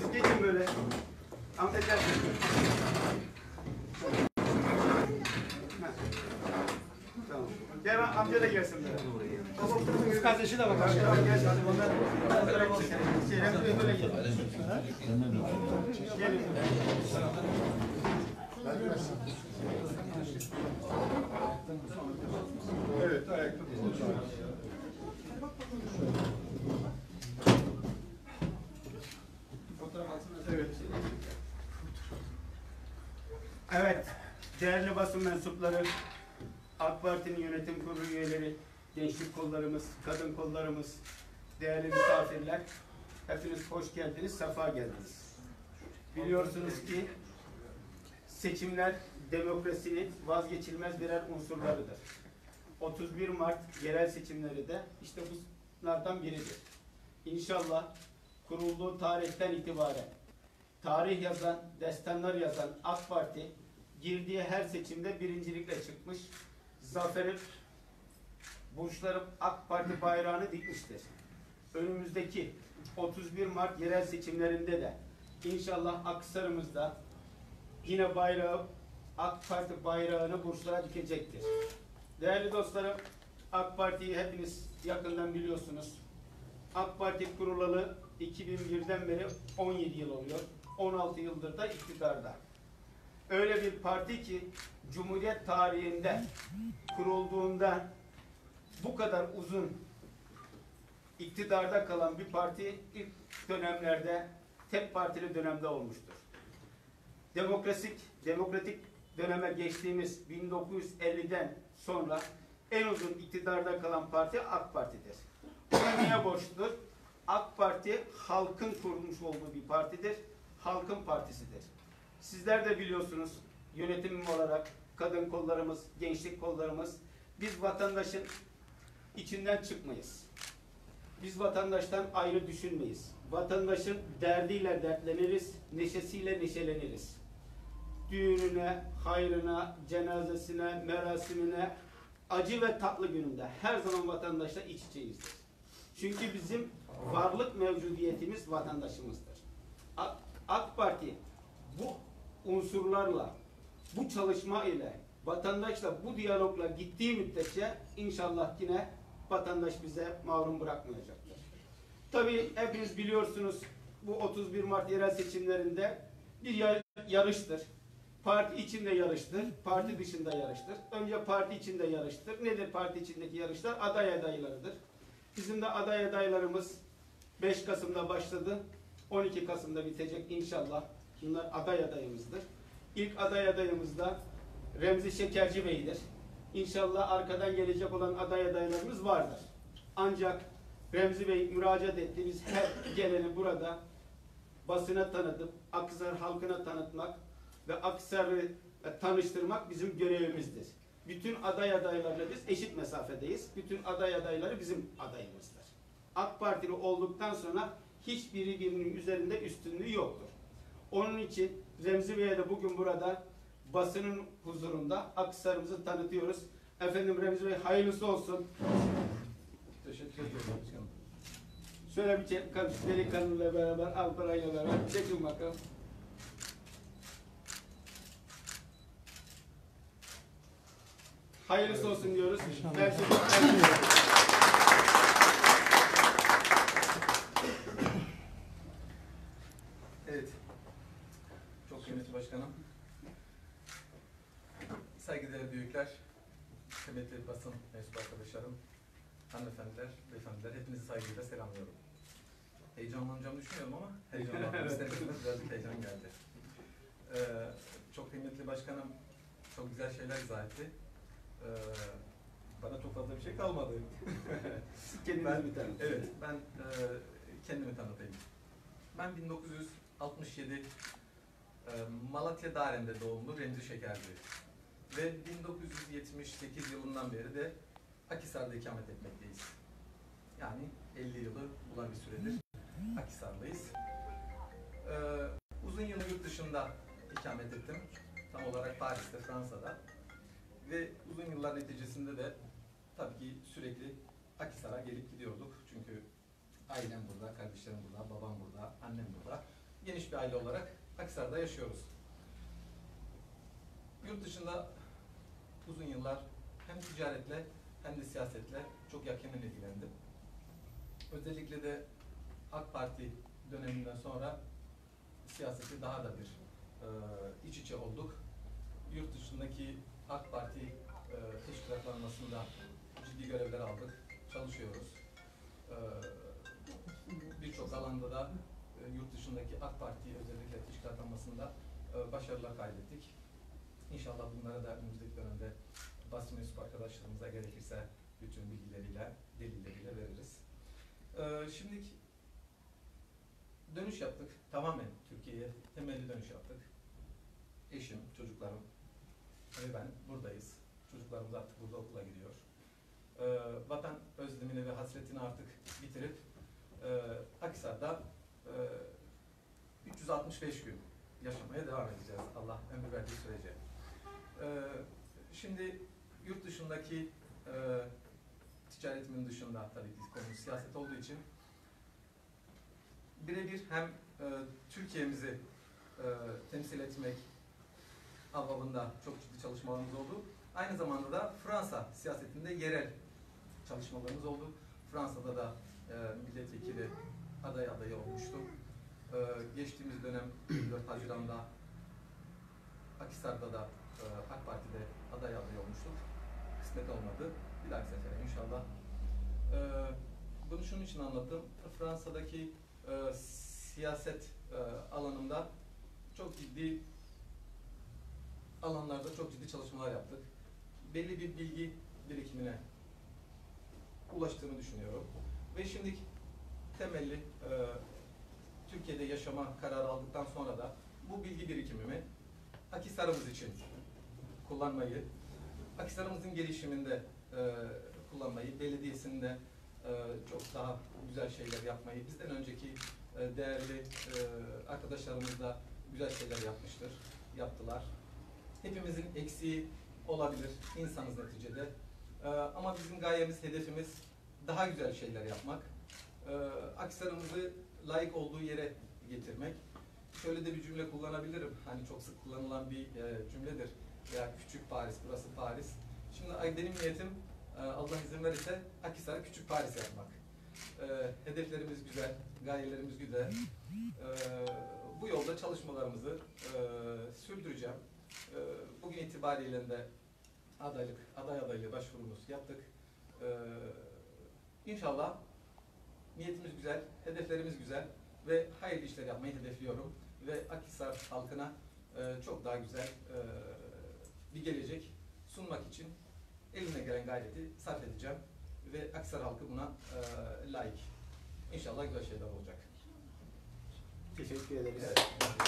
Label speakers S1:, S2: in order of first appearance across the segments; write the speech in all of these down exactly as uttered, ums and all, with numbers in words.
S1: Siz geçin böyle. Ahmet gel. Tamam. Gel amca da gelsin böyle. Kız kardeşi de bakar. Gel hadi onlar. Şeyler böyle gel. Gelin. Evet, ayakta tutun. Evet. Evet, değerli basın mensupları, AK Parti'nin yönetim kurulu üyeleri, gençlik kollarımız, kadın kollarımız, değerli misafirler, hepiniz hoş geldiniz, sefa geldiniz. Biliyorsunuz ki seçimler demokrasinin vazgeçilmez birer unsurlarıdır. otuz bir Mart yerel seçimleri de işte bunlardan biridir. İnşallah kurulduğu tarihten itibaren tarih yazan, destanlar yazan AK Parti girdiği her seçimde birincilikle çıkmış, zaferi burçları AK Parti bayrağını dikmiştir. Önümüzdeki otuz bir Mart yerel seçimlerinde de inşallah Akhisar'ımızda yine bayrağı, AK Parti bayrağını burçlara dikecektir. Değerli dostlarım, AK Parti'yi hepiniz yakından biliyorsunuz. AK Parti kurulalı iki bin birden beri on yedi yıl oluyor. on altı yıldır da iktidarda. Öyle bir parti ki Cumhuriyet tarihinde kurulduğunda bu kadar uzun iktidarda kalan bir parti ilk dönemlerde tek partili dönemde olmuştur. Demokratik, demokratik döneme geçtiğimiz bin dokuz yüz elliden sonra en uzun iktidarda kalan parti AK Parti'dir. Buna niye borçludur? AK Parti halkın kurmuş olduğu bir partidir. Halkın partisidir. Sizler de biliyorsunuz yönetim olarak kadın kollarımız, gençlik kollarımız biz vatandaşın içinden çıkmayız. Biz vatandaştan ayrı düşünmeyiz. Vatandaşın derdiyle dertleniriz, neşesiyle neşeleniriz. Düğününe, hayrına, cenazesine, merasimine, acı ve tatlı gününde her zaman vatandaşla iç içeyizdir. Çünkü bizim varlık mevcudiyetimiz vatandaşımızdır. AK, AK Parti bu unsurlarla, bu çalışma ile, vatandaşla bu diyalogla gittiği müddetçe inşallah yine vatandaş bize mahrum bırakmayacaktır. Tabii hepiniz biliyorsunuz bu otuz bir Mart yerel seçimlerinde bir yarıştır. Parti içinde yarıştır, parti dışında yarıştır. Önce parti içinde yarıştır. Nedir parti içindeki yarışlar? Aday adaylarıdır. Bizim de aday adaylarımız beş Kasım'da başladı. on iki Kasım'da bitecek inşallah. Bunlar aday adayımızdır. İlk aday adayımız da Remzi Şekerci Bey'dir. İnşallah arkadan gelecek olan aday adaylarımız vardır. Ancak Remzi Bey müracaat etti. Biz her geleni burada basına tanıtıp Akhisar halkına tanıtmak ve Akhisar'ı tanıştırmak bizim görevimizdir. Bütün aday adaylarla biz eşit mesafedeyiz. Bütün aday adayları bizim adayımızdır. AK Partili olduktan sonra hiçbiri birinin üzerinde üstünlüğü yoktur. Onun için Remzi Bey'e de bugün burada basının huzurunda Akhisar'ımızı tanıtıyoruz. Efendim Remzi Bey hayırlısı olsun.
S2: Teşekkür ederim.
S1: Şöyle bir çek, delikanlıyla beraber, Alparay'la beraber çekin bakalım. Hayırlısı olsun diyoruz. Ben
S2: Evet. Çok kıymetli başkanım. Saygıdeğer büyükler, kıymetli basın mensup arkadaşlarım, hanımefendiler, beyefendiler, hepinizi saygıyla selamlıyorum. Heyecanlanacağımı düşünüyorum ama heyecanlandım. İsterseniz biraz bir heyecan geldi. Ee, çok kıymetli başkanım çok güzel şeyler izah etti. Ee, bana çok fazla bir şey kalmadı.
S1: ben, bir tane.
S2: Evet, ben e, kendimi tanıtayım. Ben bin dokuz yüz altmış yedi e, Malatya Daren'de doğumlu Remzi Şekerci ve bin dokuz yüz yetmiş sekiz yılından beri de Akhisar'da ikamet etmekteyiz. Yani elli yılı bulan bir süredir Akhisar'dayız. Ee, uzun yıl yurt dışında ikamet ettim. Tam olarak Paris'te, Fransa'da. Ve uzun yıllar neticesinde de tabii ki sürekli Akhisar'a gelip gidiyorduk. Çünkü ailem burada, kardeşlerim burada, babam burada, annem burada. geniş bir aile olarak Akhisar'da yaşıyoruz. Yurt dışında uzun yıllar hem ticaretle hem de siyasetle çok yakinen ilgilendim. Özellikle de AK Parti döneminden sonra siyaseti daha da bir e, iç içe olduk. Yurt dışındaki AK Parti e, teşkilatlanmasında ciddi görevler aldık, çalışıyoruz. E, Birçok alanda da e, yurt dışındaki AK Parti özellikle teşkilatlanmasında e, başarılar kaydettik. İnşallah bunlara da önümüzdeki dönemde basın mensup arkadaşlarımıza gerekirse bütün bilgileriyle, delilleriyle veririz. Ee, şimdi dönüş yaptık. Tamamen Türkiye'ye temelli dönüş yaptık. Eşim, çocuklarım ve ben buradayız. Çocuklarımız artık burada okula gidiyor. Ee, vatan özlemini ve hasretini artık bitirip e, Akhisar'da e, üç yüz altmış beş gün yaşamaya devam edeceğiz. Allah ömür verdiği sürece. Ee, şimdi yurt dışındaki e, ticaretimin dışında tabii ki konu siyaset olduğu için birebir hem e, Türkiye'mizi e, temsil etmek anlamında çok ciddi çalışmalarımız oldu. Aynı zamanda da Fransa siyasetinde yerel çalışmalarımız oldu. Fransa'da da e, milletvekili aday adayı olmuştum. E, geçtiğimiz dönem dört Haziran'da Akhisar'da da e, AK Parti'de aday adayı olmuştuk. Kısmet olmadı. Bir dahaki sefere inşallah. E, bunu şunun için anlattım. Fransa'daki e, siyaset e, alanında çok ciddi alanlarda çok ciddi çalışmalar yaptık. Belli bir bilgi birikimine ulaştığımı düşünüyorum. Ve şimdi temelli e, Türkiye'de yaşama kararı aldıktan sonra da bu bilgi birikimimi Akhisar'ımız için kullanmayı, Akhisar'ımızın gelişiminde e, kullanmayı, belediyesinde e, çok daha güzel şeyler yapmayı, bizden önceki e, değerli e, arkadaşlarımız da güzel şeyler yapmıştır, yaptılar. Hepimizin eksiği olabilir, insanız neticede. E, ama bizim gayemiz, hedefimiz daha güzel şeyler yapmak. E, Akhisar'ımızı layık olduğu yere getirmek. Şöyle de bir cümle kullanabilirim. Hani çok sık kullanılan bir e, cümledir. Ya küçük Paris, burası Paris. Şimdi benim niyetim e, Allah izin verirse Akhisar'a küçük Paris yapmak. E, hedeflerimiz güzel, gayelerimiz güzel. E, bu yolda çalışmalarımızı e, sürdüreceğim. E, bugün itibariyle de adaylık, aday adaylığı başvurumuz yaptık. E, İnşallah niyetimiz güzel, hedeflerimiz güzel ve hayırlı işler yapmayı hedefliyorum. Ve Akhisar halkına e, çok daha güzel e, bir gelecek sunmak için elimden gelen gayreti sarf edeceğim. Ve Akhisar halkı buna e, layık. İnşallah güzel şeyler olacak.
S1: Teşekkür ederiz.
S2: Evet.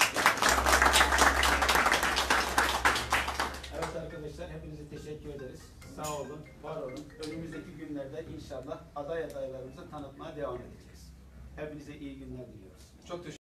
S1: Evet arkadaşlar, hepinize teşekkür ederiz. Sağ olun, var olun. Önümüzdeki günlerde inşallah aday adaylarımızı tanıtmaya devam edeceğiz. Hepinize iyi günler diliyoruz.
S2: Çok teşekkür